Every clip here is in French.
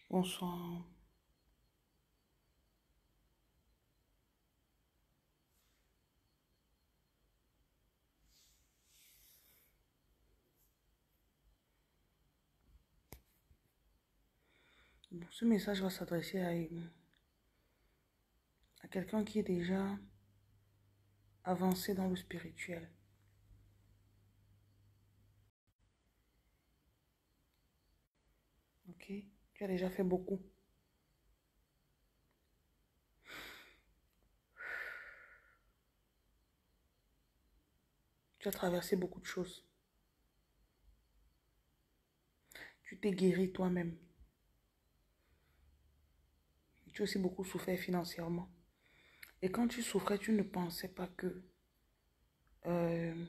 Bonsoir. Bon, ce message va s'adresser à quelqu'un qui est déjà avancé dans le spirituel. Ok? Tu as déjà fait beaucoup. Tu as traversé beaucoup de choses. Tu t'es guéri toi-même. Tu as aussi beaucoup souffert financièrement. Et quand tu souffrais, tu ne pensais pas que euh,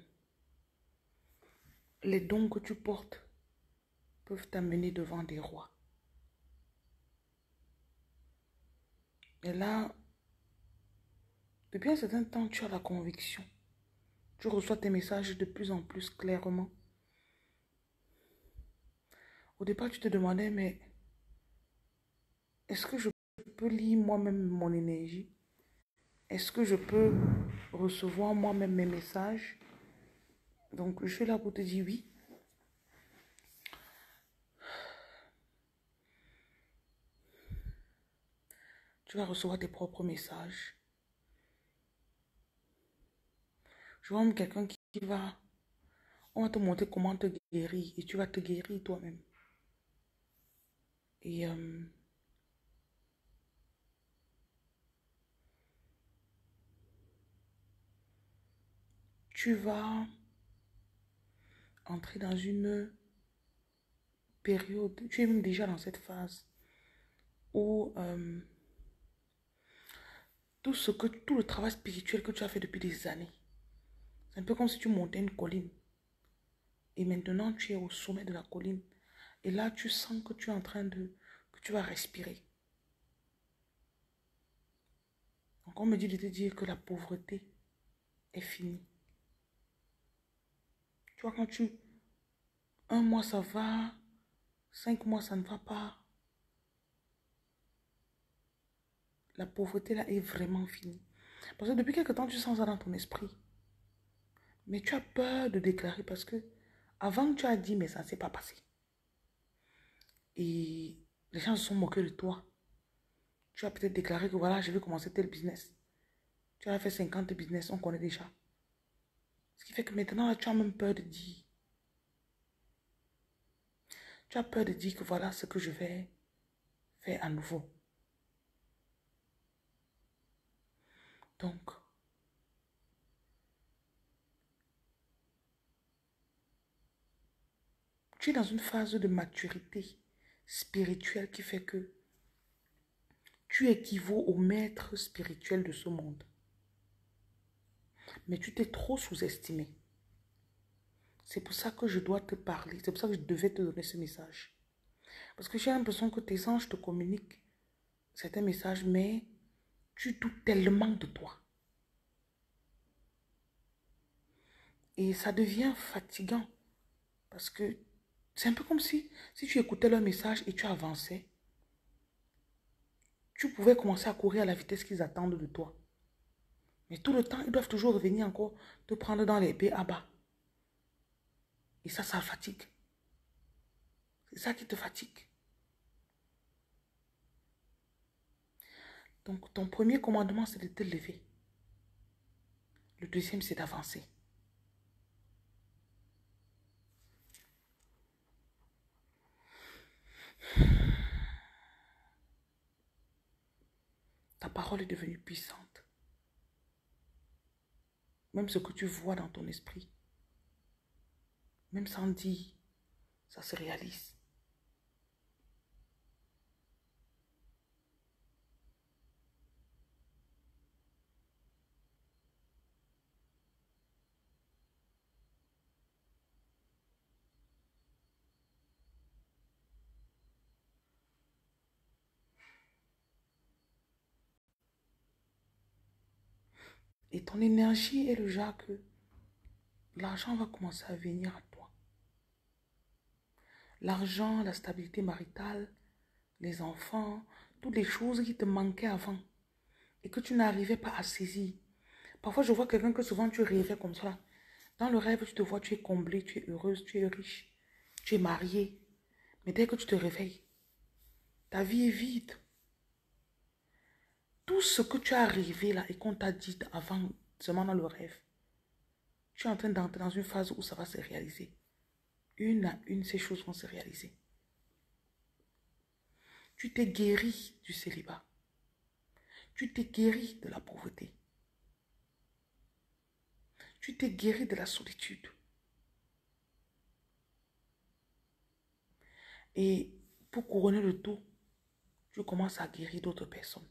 les dons que tu portes peuvent t'amener devant des rois. Et là, depuis un certain temps, tu as la conviction. Tu reçois tes messages de plus en plus clairement. Au départ, tu te demandais, mais est-ce que je peux lire moi-même mon énergie? Est-ce que je peux recevoir moi-même mes messages? Donc, je suis là pour te dire oui. Tu vas recevoir tes propres messages. Je vois même quelqu'un qui va... On va te montrer comment te guérir et tu vas te guérir toi-même. Et tu vas entrer dans une période, tu es même déjà dans cette phase où tout le travail spirituel que tu as fait depuis des années, c'est un peu comme si tu montais une colline. Et maintenant, tu es au sommet de la colline. Et là, tu sens que tu es en train que tu vas respirer. Donc, on me dit de te dire que la pauvreté est finie. Tu vois, un mois ça va, 5 mois ça ne va pas. La pauvreté là est vraiment finie. Parce que depuis quelque temps, tu sens ça dans ton esprit. Mais tu as peur de déclarer parce que avant tu as dit, mais ça ne s'est pas passé. Et les gens se sont moqués de toi. Tu as peut-être déclaré que voilà, je vais commencer tel business. Tu as fait 50 business, on connaît déjà. Ce qui fait que maintenant, là, tu as même peur de dire. Tu as peur de dire que voilà ce que je vais faire à nouveau. Donc, tu es dans une phase de maturité spirituelle qui fait que tu équivaux au maître spirituel de ce monde. Mais tu t'es trop sous-estimé. C'est pour ça que je dois te parler. C'est pour ça que je devais te donner ce message. Parce que j'ai l'impression que tes anges te communiquent certains messages, mais tu doutes tellement de toi. Et ça devient fatigant. Parce que c'est un peu comme si tu écoutais leur message et tu avançais, tu pouvais commencer à courir à la vitesse qu'ils attendent de toi. Mais tout le temps, ils doivent toujours revenir encore te prendre dans les pieds à bas. Et ça fatigue. C'est ça qui te fatigue. Donc, ton premier commandement, c'est de te lever. Le deuxième, c'est d'avancer. Ta parole est devenue puissante. Même ce que tu vois dans ton esprit, même sans dire, ça se réalise. Et ton énergie est le genre que l'argent va commencer à venir à toi. L'argent, la stabilité maritale, les enfants, toutes les choses qui te manquaient avant et que tu n'arrivais pas à saisir. Parfois, je vois quelqu'un que souvent tu rêvais comme ça. Dans le rêve, tu te vois, tu es comblée, tu es heureuse, tu es riche, tu es mariée. Mais dès que tu te réveilles, ta vie est vide. Tout ce que tu as rêvé là et qu'on t'a dit avant, seulement dans le rêve, tu es en train d'entrer dans une phase où ça va se réaliser. Une à une, ces choses vont se réaliser. Tu t'es guéri du célibat. Tu t'es guéri de la pauvreté. Tu t'es guéri de la solitude. Et pour couronner le tout, tu commences à guérir d'autres personnes.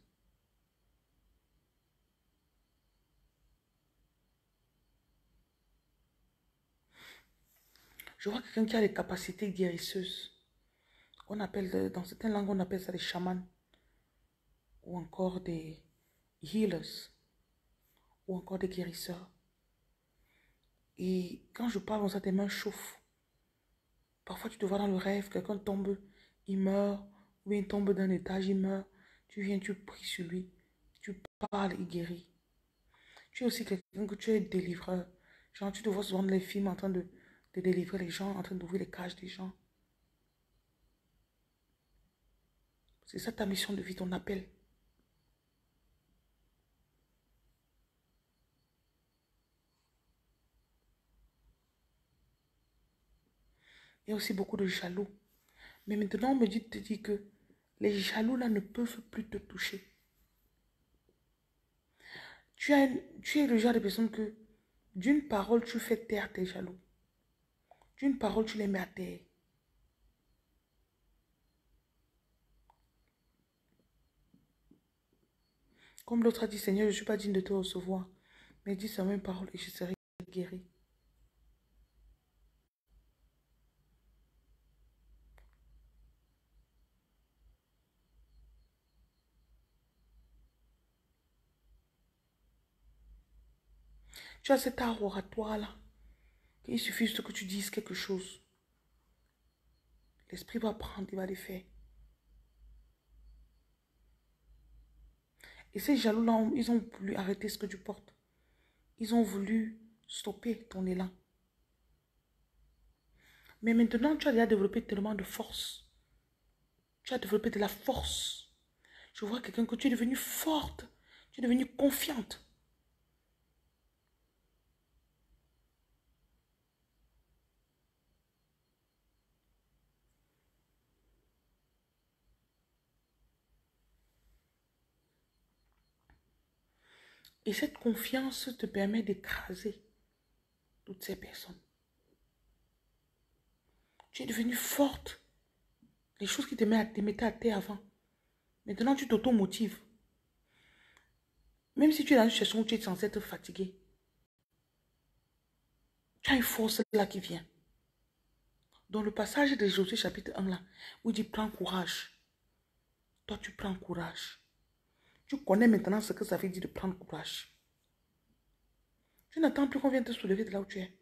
Je vois quelqu'un qui a des capacités guérisseuses. On appelle, dans certaines langues, on appelle ça des chamans. Ou encore des healers. Ou encore des guérisseurs. Et quand je parle, ça, tes mains chauffent. Parfois, tu te vois dans le rêve, quelqu'un tombe, il meurt. Ou bien il tombe d'un étage, il meurt. Tu viens, tu pries sur lui. Tu parles, il guérit. Tu es aussi quelqu'un que tu es délivreur. Genre, tu te vois souvent dans les films en train de délivrer les gens, en train d'ouvrir les cages des gens. C'est ça ta mission de vie, ton appel. Il y a aussi beaucoup de jaloux. Mais maintenant, on me dit, te dit que les jaloux là ne peuvent plus te toucher. Tu es le genre de personne que d'une parole, tu fais taire tes jaloux. D'une parole, tu les mets à terre. Comme l'autre a dit, Seigneur, je ne suis pas digne de te recevoir. Mais dis sa même parole et je serai guéri. Tu as cet art oratoire là. Il suffit juste que tu dises quelque chose. L'esprit va prendre, il va les faire. Et ces jaloux-là, ils ont voulu arrêter ce que tu portes. Ils ont voulu stopper ton élan. Mais maintenant, tu as déjà développé tellement de force. Tu as développé de la force. Je vois quelqu'un que tu es devenue forte. Tu es devenue confiante. Et cette confiance te permet d'écraser toutes ces personnes. Tu es devenue forte. Les choses qui te mettaient à terre avant. Maintenant, tu t'auto-motives. Même si tu es dans une situation où tu es censé être fatigué, tu as une force là qui vient. Dans le passage de Josué chapitre 1 là, où il dit prends courage. Toi, tu prends courage. Tu connais maintenant ce que ça veut dire de prendre courage. Tu n'attends plus qu'on vienne te soulever de là où tu es.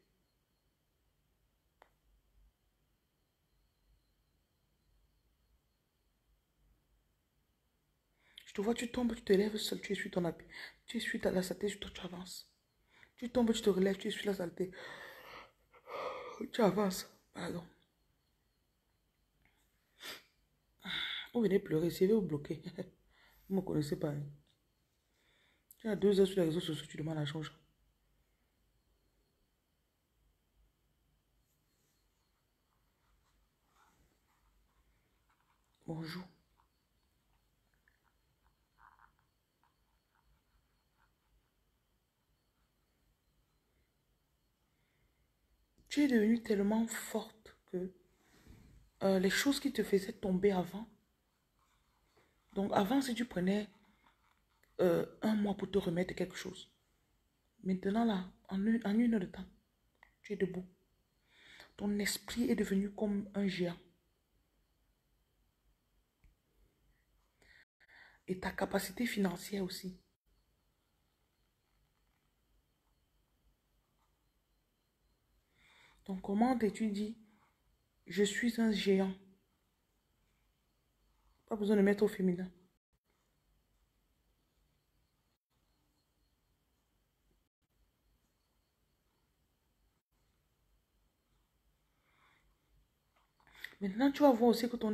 Je te vois, tu tombes, tu te lèves seul, tu essuies ton habit. Tu essuies la saleté, toi tu avances. Tu tombes, tu te relèves, tu essuies la saleté. Tu avances. Pardon. Vous venez pleurer, si vous bloquer. Vous ne me connaissez pas. Hein. Tu as 2 heures sur les réseaux sociaux, tu demandes à changer. Bonjour. Tu es devenue tellement forte que les choses qui te faisaient tomber avant. Donc avant, si tu prenais 1 mois pour te remettre quelque chose. Maintenant là, en une heure de temps, tu es debout. Ton esprit est devenu comme un géant. Et ta capacité financière aussi. Donc comment tu dis, je suis un géant. Pas besoin de mettre au féminin. Maintenant, tu vas voir aussi que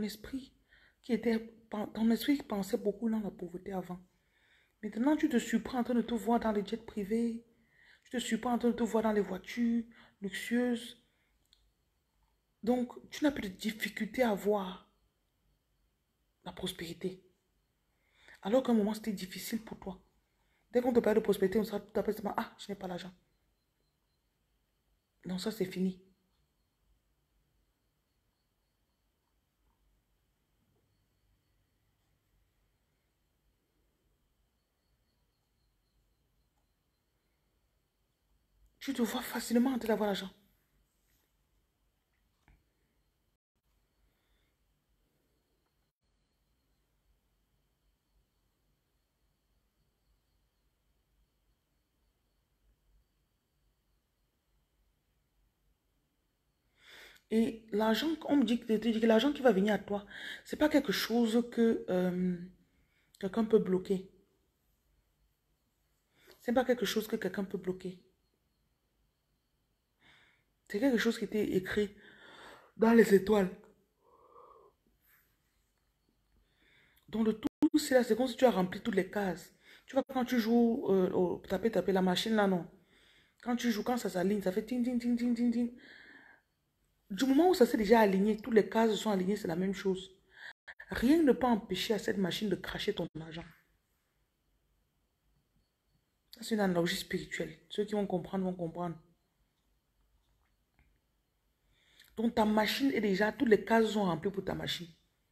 ton esprit qui pensait beaucoup dans la pauvreté avant. Maintenant, tu te surprends en train de te voir dans les jets privés. Tu te surprends en train de te voir dans les voitures luxueuses. Donc, tu n'as plus de difficulté à voir la prospérité. Alors qu'à un moment, c'était difficile pour toi. Dès qu'on te parle de prospérité, on sera tout à fait seulement, ah, je n'ai pas l'argent. Non, ça, c'est fini. Tu te vois facilement en train d'avoir l'argent. Et l'argent, on me dit que l'argent qui va venir à toi, c'est pas quelque chose que quelqu'un peut bloquer. C'est pas quelque chose que quelqu'un peut bloquer. C'est quelque chose qui était écrit dans les étoiles. Donc, le tout, c'est là, c'est comme si tu as rempli toutes les cases. Tu vois, quand tu joues au taper, la machine là, non. Quand tu joues, quand ça s'aligne, ça fait ting, ting, ting, ting, ting, ting. Du moment où ça s'est déjà aligné, toutes les cases sont alignées, c'est la même chose. Rien ne peut empêcher à cette machine de cracher ton argent. C'est une analogie spirituelle. Ceux qui vont comprendre vont comprendre. Donc ta machine est déjà, toutes les cases sont remplies pour ta machine.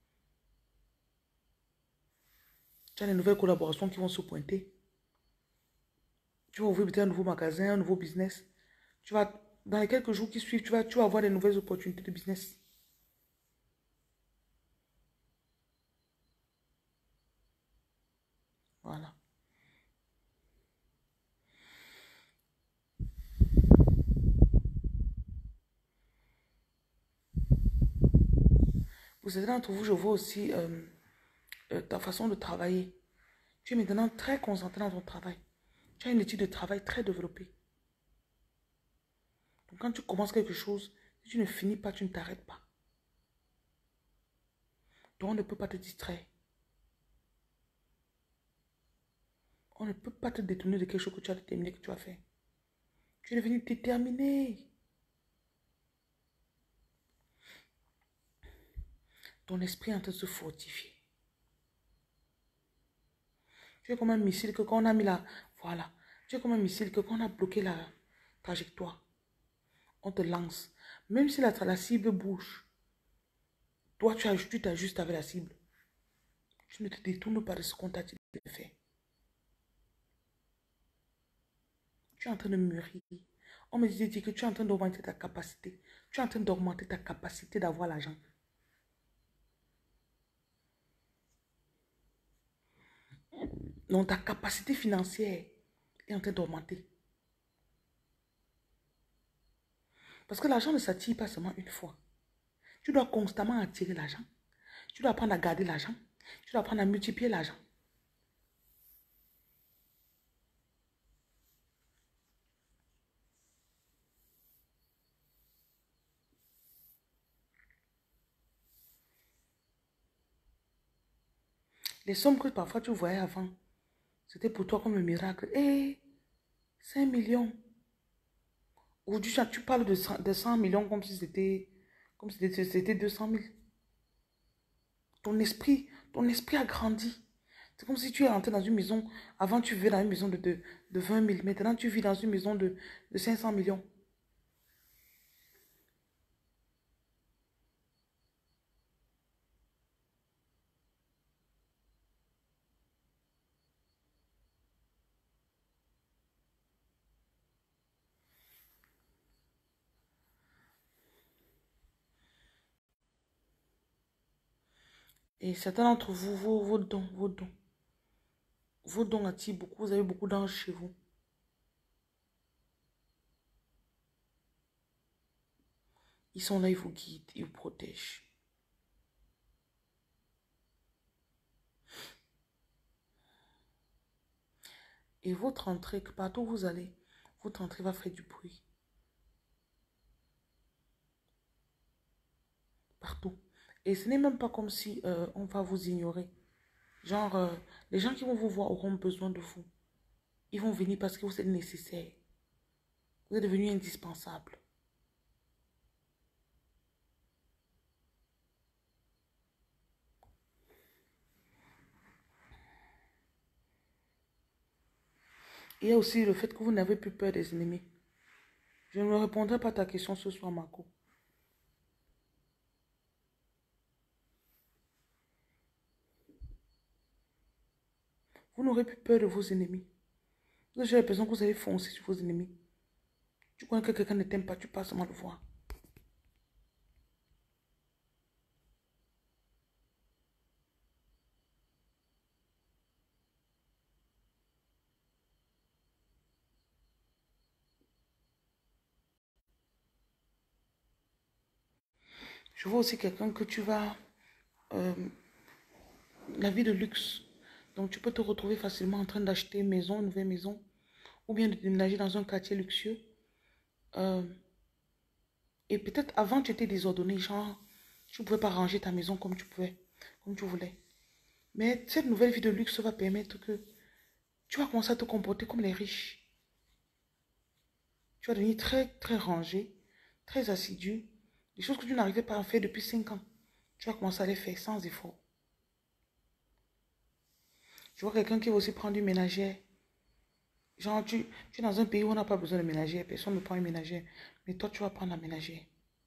Tu as des nouvelles collaborations qui vont se pointer. Tu vas ouvrir peut-être un nouveau magasin, un nouveau business. Dans les quelques jours qui suivent, tu vas avoir des nouvelles opportunités de business. Voilà. Pour certains d'entre vous, je vois aussi ta façon de travailler. Tu es maintenant très concentré dans ton travail. Tu as une étude de travail très développée. Donc quand tu commences quelque chose, si tu ne finis pas, tu ne t'arrêtes pas. Donc on ne peut pas te distraire. On ne peut pas te détourner de quelque chose que tu as déterminé que tu as fait. Tu es devenu déterminé. Ton esprit est en train de se fortifier. Tu es comme un missile que quand on a mis la... Voilà. Tu es comme un missile que quand on a bloqué la trajectoire, on te lance. Même si la cible bouge, toi, tu t'ajustes avec la cible. Tu ne te détournes pas de ce qu'on t'a dit de faire. Tu es en train de mûrir. On me dit que tu es en train d'augmenter ta capacité. Tu es en train d'augmenter ta capacité d'avoir l'argent. Donc, ta capacité financière est en train d'augmenter. Parce que l'argent ne s'attire pas seulement une fois. Tu dois constamment attirer l'argent. Tu dois apprendre à garder l'argent. Tu dois apprendre à multiplier l'argent. Les sommes que parfois tu voyais avant, c'était pour toi comme un miracle. Hé, 5 millions. Aujourd'hui, tu parles de 100 millions comme si c'était 200 000. Ton esprit a grandi. C'est comme si tu es rentré dans une maison. Avant, tu vivais dans une maison de 20 000. Maintenant, tu vis dans une maison de 500 millions. Et certains d'entre vous, vos dons attirent beaucoup. Vous avez beaucoup d'anges chez vous. Ils sont là, ils vous guident, ils vous protègent. Et votre entrée, que partout où vous allez, votre entrée va faire du bruit. Partout. Et ce n'est même pas comme si on va vous ignorer. Genre, les gens qui vont vous voir auront besoin de vous. Ils vont venir parce que vous êtes nécessaire. Vous êtes devenu indispensable. Il y a aussi le fait que vous n'avez plus peur des ennemis. Je ne répondrai pas à ta question ce soir, Marco. Vous n'aurez plus peur de vos ennemis. J'ai l'impression que vous allez foncer sur vos ennemis. Tu connais que quelqu'un ne t'aime pas, tu passes seulement le voir. Je vois aussi quelqu'un que tu vas... euh, la vie de luxe. Donc, tu peux te retrouver facilement en train d'acheter une nouvelle maison, ou bien de déménager dans un quartier luxueux. Euh, et peut-être avant, tu étais désordonné, genre, tu ne pouvais pas ranger ta maison comme tu pouvais, comme tu voulais. Mais cette nouvelle vie de luxe va permettre que tu vas commencer à te comporter comme les riches. Tu vas devenir très, très rangé, très assidu. Des choses que tu n'arrivais pas à faire depuis 5 ans. Tu vas commencer à les faire sans effort. Je vois quelqu'un qui va aussi prendre une ménagère. Genre, tu es dans un pays où on n'a pas besoin de ménagère. Personne ne prend une ménagère. Mais toi, tu vas prendre la ménagère.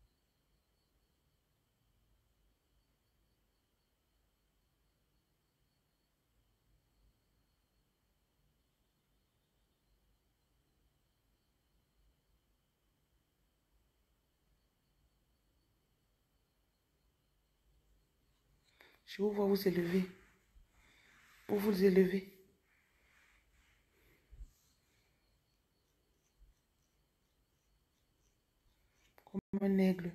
Je vous vois vous élever. Pour vous élever. Comme un aigle.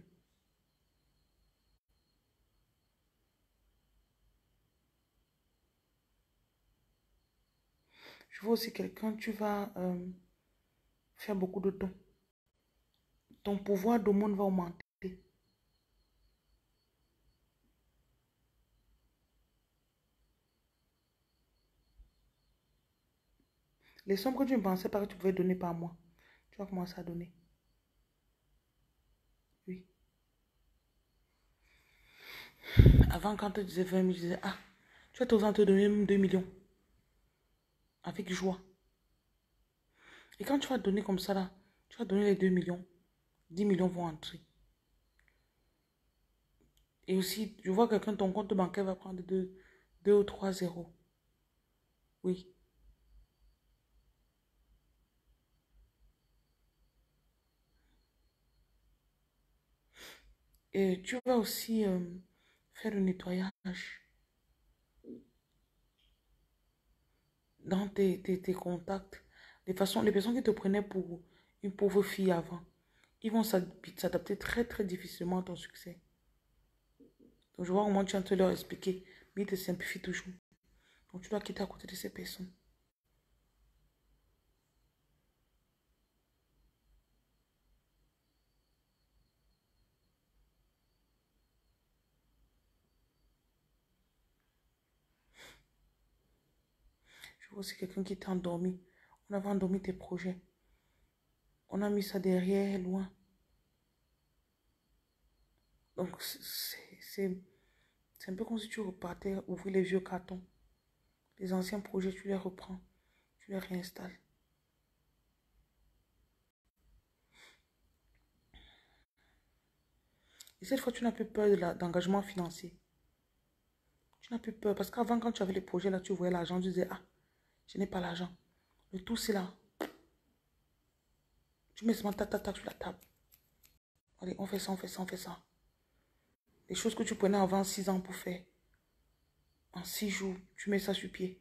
Je vois aussi quelqu'un, tu vas faire beaucoup de dons. Ton pouvoir d'aumône va augmenter. Les sommes que tu ne pensais pas que tu pouvais donner par mois, tu vas commencer à donner. Oui. Avant, quand tu disais 20 000, je disais, ah, tu vas t'oser te donner même 2 millions. Avec joie. Et quand tu vas donner comme ça, là, tu vas donner les 2 millions. 10 millions vont entrer. Et aussi, je vois quelqu'un, ton compte bancaire va prendre 2 ou 3 zéros. Oui. Et tu vas aussi faire le nettoyage dans tes contacts. Les personnes qui te prenaient pour une pauvre fille avant, ils vont s'adapter très, très difficilement à ton succès. Donc, je vois comment tu es en train de leur expliquer, mais ils te simplifient toujours. Donc, tu dois quitter à côté de ces personnes. Je vois aussi quelqu'un qui t'a endormi. On avait endormi tes projets. On a mis ça derrière, loin. Donc, c'est un peu comme si tu repartais ouvrir les vieux cartons. Les anciens projets, tu les reprends. Tu les réinstalles. Et cette fois, tu n'as plus peur d'engagement financier. Tu n'as plus peur. Parce qu'avant, quand tu avais les projets, là, tu voyais l'argent, tu disais, ah, je n'ai pas l'argent. Le tout, c'est là. Tu mets seulement tac sur la table. Allez, on fait ça, on fait ça, on fait ça. Les choses que tu prenais avant 6 ans pour faire. En 6 jours, tu mets ça sur pied.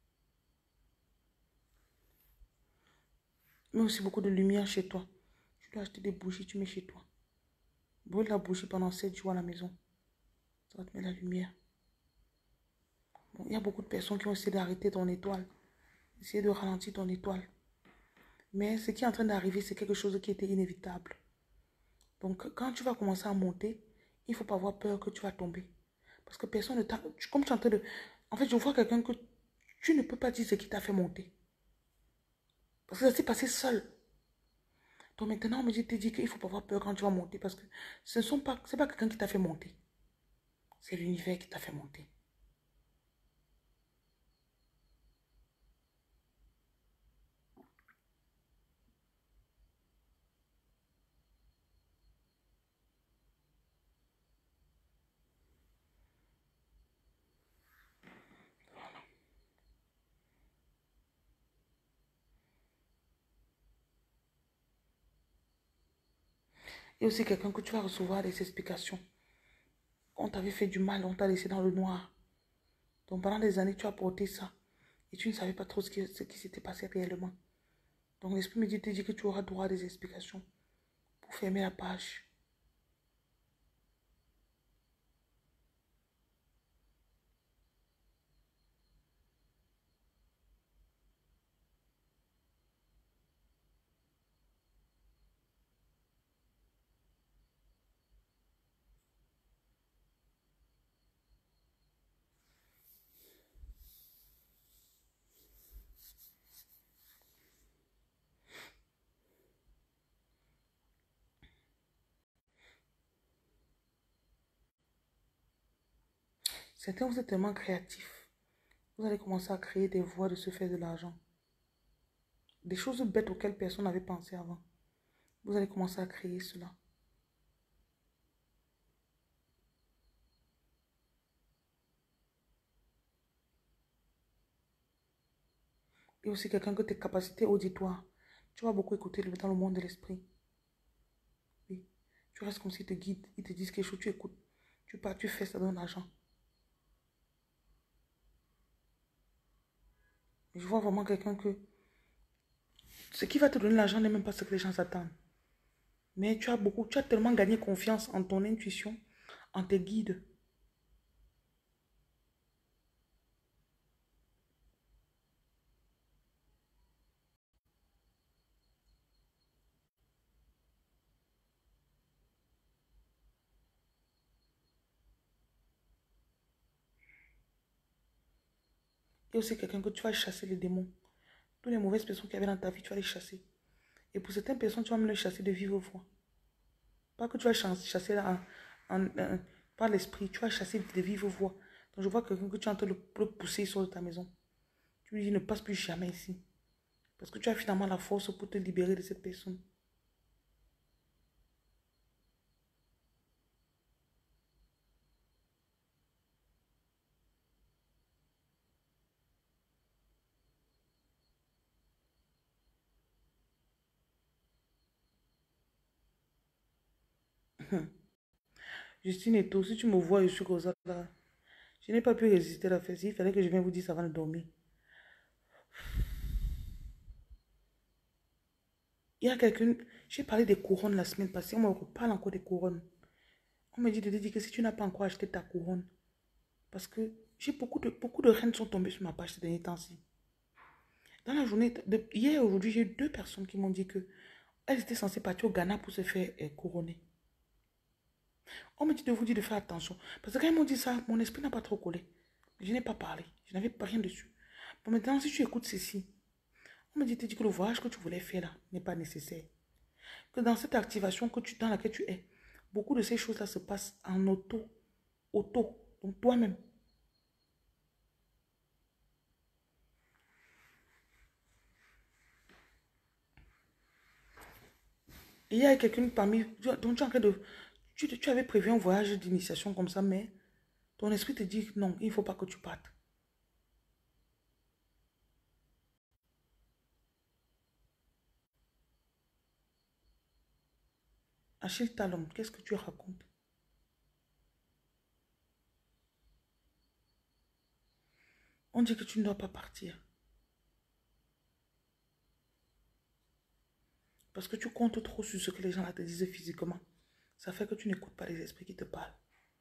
Mais aussi beaucoup de lumière chez toi. Tu dois acheter des bougies, tu mets chez toi. Brûle la bougie pendant 7 jours à la maison. Ça va te mettre la lumière. Bon, il y a beaucoup de personnes qui ont essayé d'arrêter ton étoile. Essayer de ralentir ton étoile. Mais ce qui est en train d'arriver, c'est quelque chose qui était inévitable. Donc, quand tu vas commencer à monter, il ne faut pas avoir peur que tu vas tomber. Parce que personne ne t'a... Comme tu es en train de... En fait, je vois quelqu'un que tu ne peux pas dire ce qui t'a fait monter. Parce que ça s'est passé seul. Donc maintenant, on me dit qu'il ne faut pas avoir peur quand tu vas monter. Parce que c'est pas quelqu'un qui t'a fait monter. C'est l'univers qui t'a fait monter. Et aussi quelqu'un que tu vas recevoir des explications. On t'avait fait du mal, on t'a laissé dans le noir. Donc pendant des années, tu as porté ça. Et tu ne savais pas trop ce qui s'était passé réellement. Donc l'esprit me te dit que tu auras droit à des explications pour fermer la page. Certains, vous êtes tellement créatifs. Vous allez commencer à créer des voies de se faire de l'argent. Des choses bêtes auxquelles personne n'avait pensé avant. Vous allez commencer à créer cela. Et aussi quelqu'un que tes capacités auditoires. Tu vas beaucoup écouter dans le monde de l'esprit. Oui. Tu restes comme s'ils te guident. Ils te disent quelque chose, tu écoutes. Tu pars, tu fais, ça donne l'argent. Je vois vraiment quelqu'un que ce qui va te donner l'argent n'est même pas ce que les gens s'attendent. Mais tu as tellement gagné confiance en ton intuition, en tes guides. Et aussi quelqu'un que tu vas chasser les démons. Toutes les mauvaises personnes qu'il y avait dans ta vie, tu vas les chasser. Et pour certaines personnes, tu vas me les chasser de vive voix. Pas que tu vas chasser par l'esprit, tu vas chasser de vive voix. Donc je vois quelqu'un que tu es en train de le pousser sur ta maison. Tu lui dis ne passe plus jamais ici. Parce que tu as finalement la force pour te libérer de cette personne. Justine et tout, si tu me vois, je suis comme ça là. Je n'ai pas pu résister à la fête. Il fallait que je vienne vous dire ça avant de dormir. Il y a quelqu'un, j'ai parlé des couronnes la semaine passée, on me reparle encore des couronnes. On me dit de te dire que si tu n'as pas encore acheté ta couronne, parce que j'ai beaucoup de reines sont tombées sur ma page ces derniers temps-ci. Dans la journée, hier et aujourd'hui, j'ai 2 personnes qui m'ont dit que elles étaient censées partir au Ghana pour se faire couronner. On me dit de vous dire de faire attention. Parce que quand ils m'ont dit ça, mon esprit n'a pas trop collé. Je n'ai pas parlé. Je n'avais pas rien dessus. Bon, maintenant, si tu écoutes ceci, on me dit que le voyage que tu voulais faire là n'est pas nécessaire. Que dans cette activation dans laquelle tu es, beaucoup de ces choses-là se passent en auto, donc toi-même. Et il y a quelqu'un parmi, donc tu es en train de, tu avais prévu un voyage d'initiation comme ça, mais ton esprit te dit non, il ne faut pas que tu partes. Achille Talon, qu'est-ce que tu racontes? On dit que tu ne dois pas partir. Parce que tu comptes trop sur ce que les gens là te disent physiquement. Ça fait que tu n'écoutes pas les esprits qui te parlent.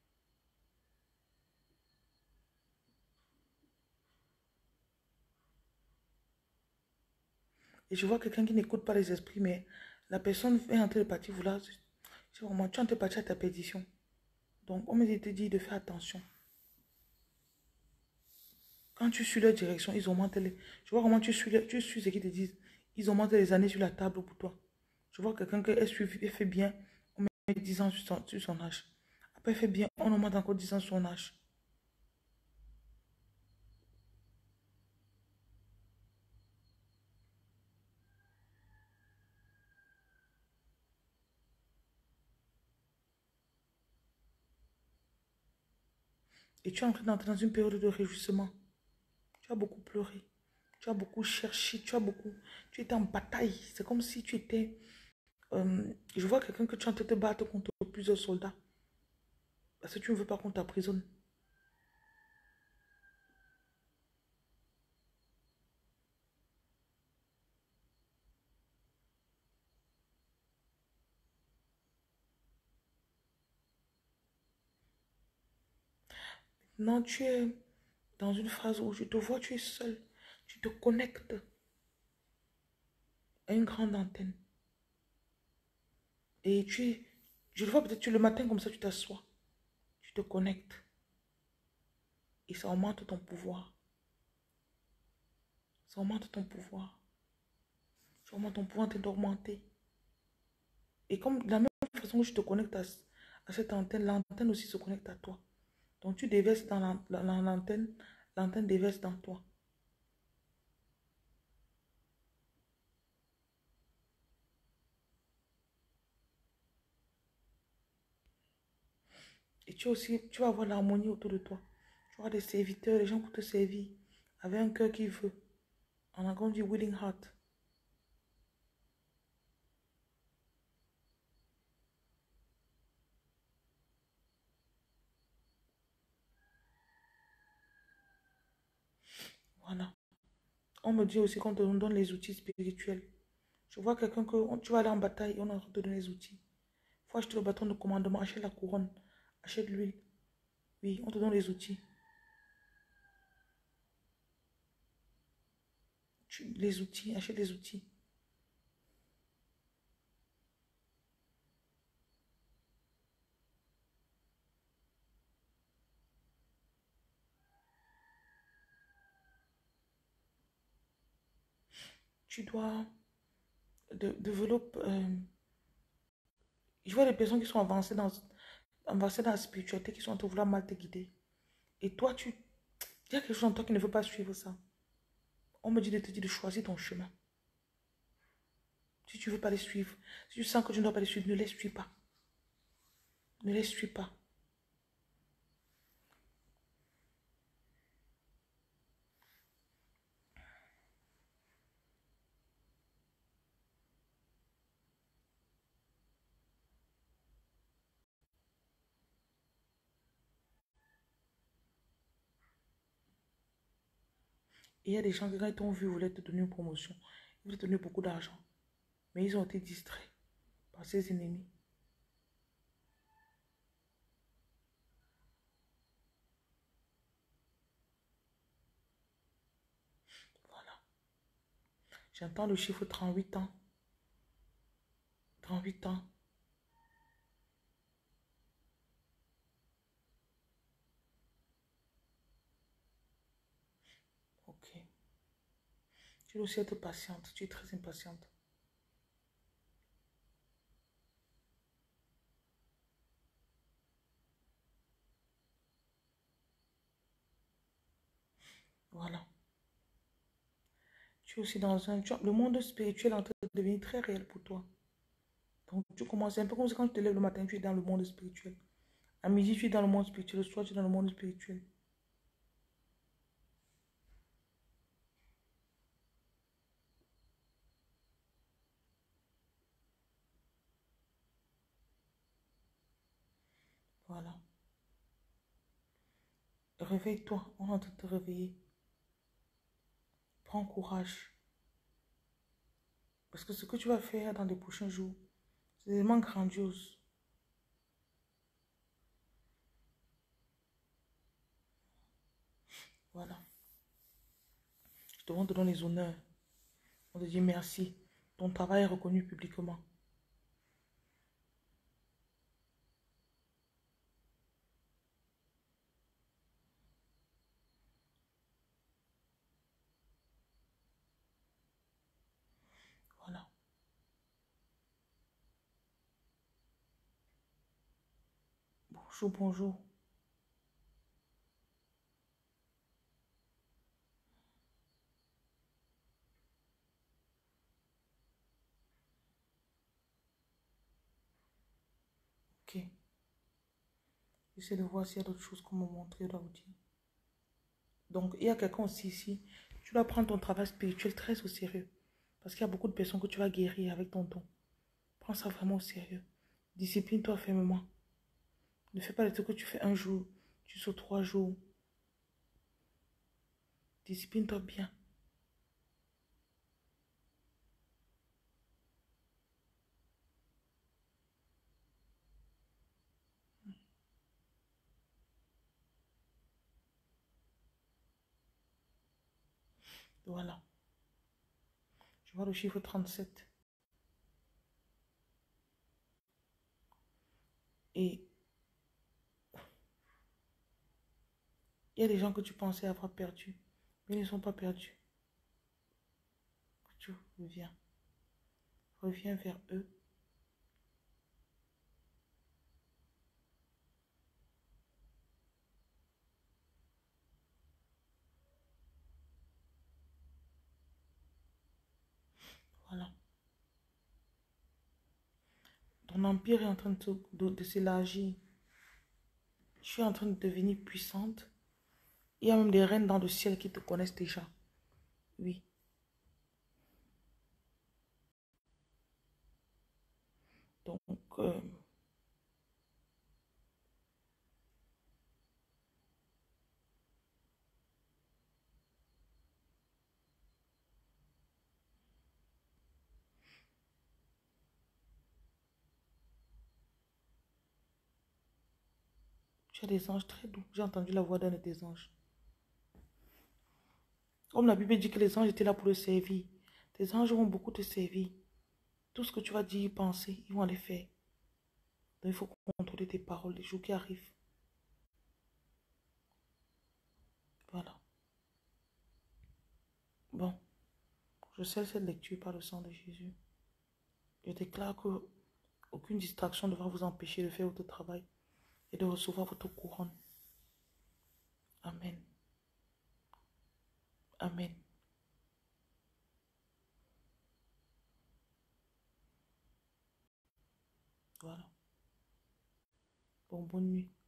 Et je vois quelqu'un qui n'écoute pas les esprits, mais la personne est en train de partir vouloir. C'est vraiment, tu es en train de partir à ta perdition. Donc, on me te dit de faire attention. Quand tu suis leur direction, ils augmentent les. Je vois comment tu suis ce qu'ils te disent. Ils augmentent les années sur la table pour toi. Je vois quelqu'un qui elle fait bien, on met 10 ans sur son âge. Après, elle fait bien, on augmente encore 10 ans sur son âge. Et tu es en train d'entrer dans une période de réjouissement. Tu as beaucoup pleuré. Tu as beaucoup cherché. Tu étais en bataille. C'est comme si tu étais. Je vois quelqu'un que tu es en train de te battre contre plusieurs soldats. Parce que tu ne veux pas qu'on t'emprisonne. Non, tu es dans une phase où je te vois, tu es seul. Tu te connectes à une grande antenne. Et je le vois peut-être le matin comme ça, tu t'assois. Tu te connectes. Et ça augmente ton pouvoir. Ça augmente ton pouvoir. Ça augmente ton pouvoir d'augmenter. Et comme de la même façon que je te connecte à cette antenne, l'antenne aussi se connecte à toi. Donc tu déverses dans l'antenne, l'antenne déverse dans toi. Et tu vas avoir l'harmonie autour de toi. Tu auras des serviteurs, des gens pour te servir, avec un cœur qui veut. En anglais, on dit willing heart. Voilà. On me dit aussi qu'on te donne les outils spirituels. Je vois quelqu'un que tu vas aller en bataille et on a te donner les outils. Il faut acheter le bâton de commandement, achète la couronne, achète l'huile. Oui, on te donne les outils. Les outils, achète les outils. Tu dois développer. Je vois des personnes qui sont avancées dans la spiritualité, qui sont en train de vouloir mal te guider. Et toi, il y a quelque chose en toi qui ne veut pas suivre ça. On me dit de te dire de choisir ton chemin. Si tu ne veux pas les suivre, si tu sens que tu ne dois pas les suivre, ne les suis pas. Ne les suis pas. Et il y a des gens qui, quand ils t'ont vu, voulaient te donner une promotion. Ils voulaient te donner beaucoup d'argent. Mais ils ont été distraits par ses ennemis. Voilà. J'entends le chiffre 38 ans. 38 ans. Ok. Tu dois aussi être patiente. Tu es très impatiente. Voilà. Tu es aussi dans le monde spirituel est en train de devenir très réel pour toi. Donc tu commences un peu comme quand tu te lèves le matin, tu es dans le monde spirituel. À midi, tu es dans le monde spirituel. Le soir, tu es dans le monde spirituel. Voilà. Réveille-toi. On est en train de te réveiller. Prends courage. Parce que ce que tu vas faire dans les prochains jours, c'est vraiment grandiose. Voilà. Je te donne les honneurs. On te dit merci. Ton travail est reconnu publiquement. Voilà. Bonjour, bonjour. Ok. J'essaie de voir s'il y a d'autres choses qu'on me montrer là aussi. Donc, il y a quelqu'un aussi ici. Tu dois prendre ton travail spirituel très au sérieux. Parce qu'il y a beaucoup de personnes que tu vas guérir avec ton don. Prends ça vraiment au sérieux. Discipline-toi fermement. Ne fais pas les trucs que tu fais un jour, tu sautes 3 jours. Discipline-toi bien. Voilà. Je vois le chiffre 37. Et il y a des gens que tu pensais avoir perdus, mais ils ne sont pas perdus. Tu reviens. Reviens vers eux. Voilà. Ton empire est en train de s'élargir. Je suis en train de devenir puissante. Il y a même des reines dans le ciel qui te connaissent déjà. Oui. Donc, tu as des anges très doux. J'ai entendu la voix d'un de tes anges. Comme la Bible dit que les anges étaient là pour le servir. Tes anges vont beaucoup te servir. Tout ce que tu vas dire, penser, ils vont les faire. Donc, il faut contrôler tes paroles les jours qui arrivent. Voilà. Bon, je scelle cette lecture par le sang de Jésus. Je déclare que aucune distraction ne va vous empêcher de faire votre travail et de recevoir votre couronne. Amen. Amen. Voilà. Bon, bonne nuit.